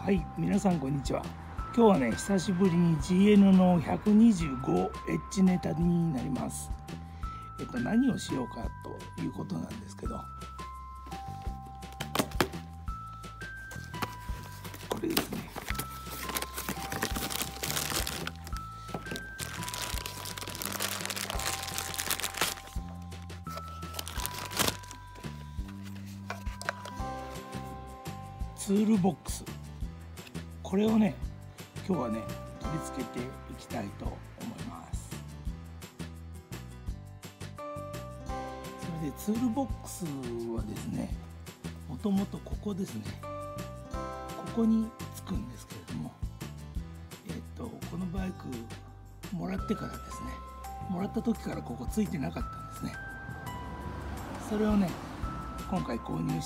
はい、皆さんこんにちは。今日はね、久しぶりに GN の 125H ネタになります。何をしようかということなんですけど、これですね。ツールボックス、これをね今日はね取り付けていきたいと思います。それでツールボックスはですね、もともとここですね、ここにつくんですけれども、このバイクもらってからですね、もらった時からここついてなかったんですね。それをね今回購入して、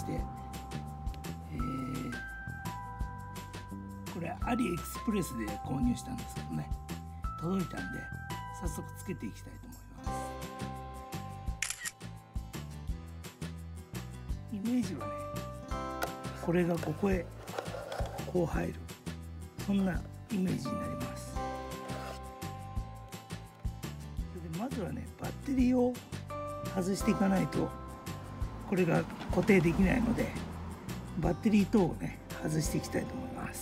これアリエクスプレスで購入したんですけどね、届いたんで早速つけていきたいと思います。イメージはね、これがここへこう入る、そんなイメージになります。それでまずはねバッテリーを外していかないとこれが固定できないので、バッテリー等をね外していきたいと思います。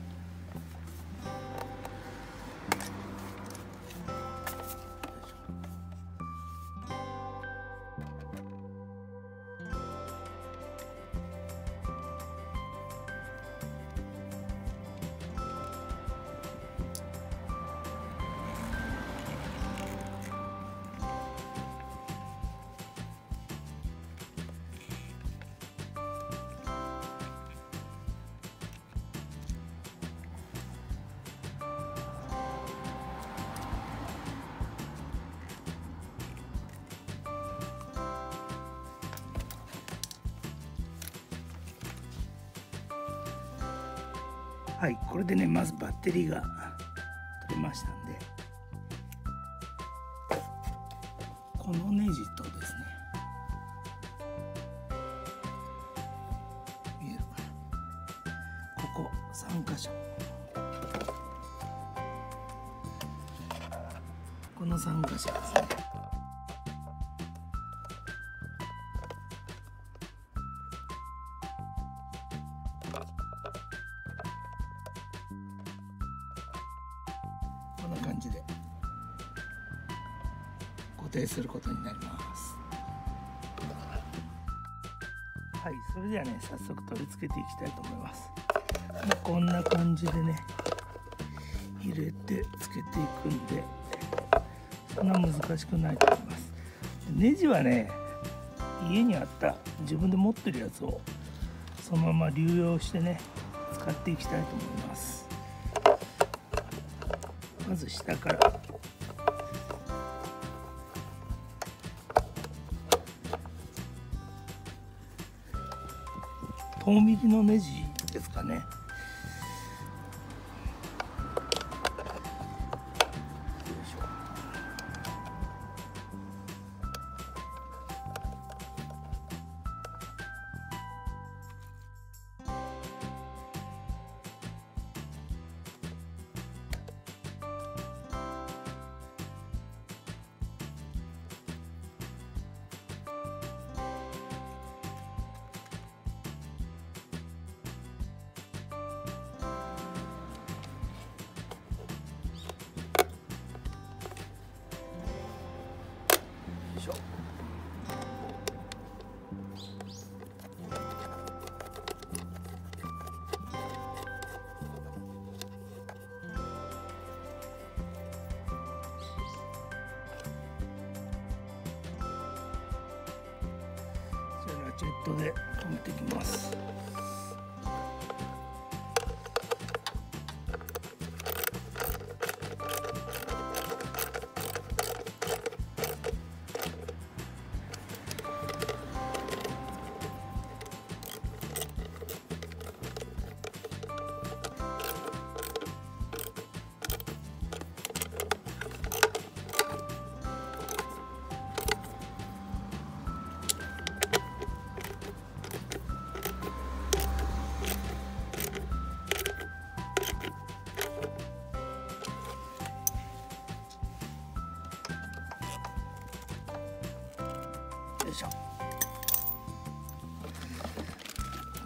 はい、これでねまずバッテリーが取れましたんで、このネジとですね、見えるかな、ここ3箇所、この3箇所ですね。こんな感じで固定することになります。はい、それではね早速取り付けていきたいと思います。こんな感じでね入れてつけていくんで、そんな難しくないと思います。ネジはね家にあった自分で持ってるやつをそのまま流用してね使っていきたいと思います。まず下から遠ミリのネジですかね。よいしょ。それラチェットで留めていきます。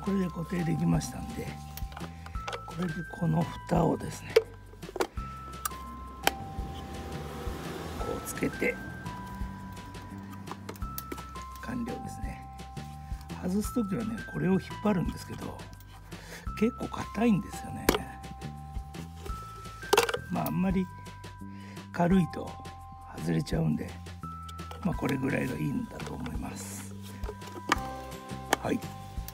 これで固定できましたんで、これでこの蓋をですねこうつけて完了ですね。外す時はねこれを引っ張るんですけど、結構硬いんですよね。まああんまり軽いと外れちゃうんで、まあこれぐらいがいいんだと思います。はい。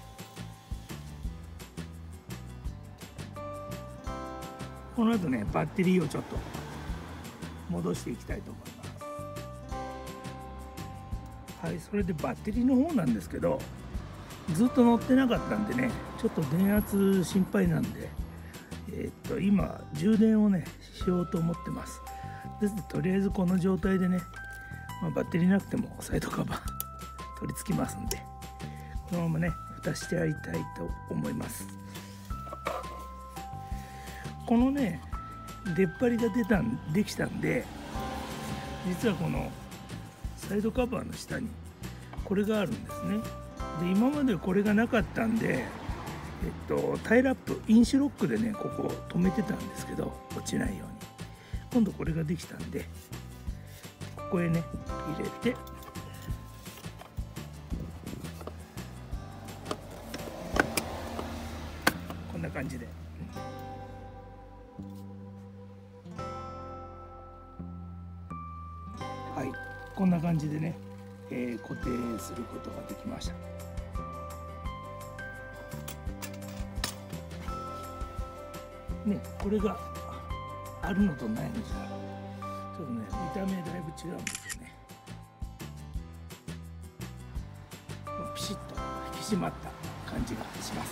この後ねバッテリーをちょっと戻していきたいと思います。はい、それでバッテリーの方なんですけど、ずっと乗ってなかったんでね、ちょっと電圧心配なんで、今充電をねしようと思ってます。ですのでとりあえずこの状態でね、バッテリーなくてもサイドカバー取り付きますんで、このままね蓋してやりたいと思います。このね出っ張りができたんで、実はこのサイドカバーの下にこれがあるんですね。で今までこれがなかったんで、タイラップインシュロックでねここ止めてたんですけど、落ちないように今度これができたんで、ここへね入れてこんな感じではい、こんな感じでね、固定することができました。ね、これがあるのとないのじゃちょっとね見た目だいぶ違うんですよね。ピシッと引き締まった感じがします。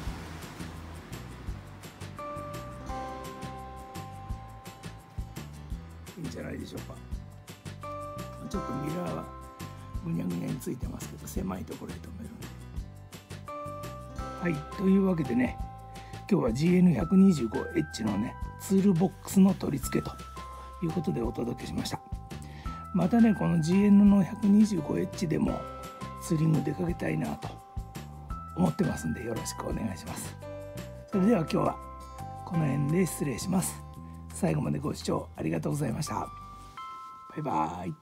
いいんじゃないでしょうか。ちょっとミラーはぐにゃぐにゃについてますけど、狭いところで止めるんで。はい、というわけでね、今日は GN125H のねツールボックスの取り付けということでお届けしました。またねこの GN の 125H でもツーリング出かけたいなと思ってますんで、よろしくお願いします。それでは今日はこの辺で失礼します。最後までご視聴ありがとうございました。バイバーイ。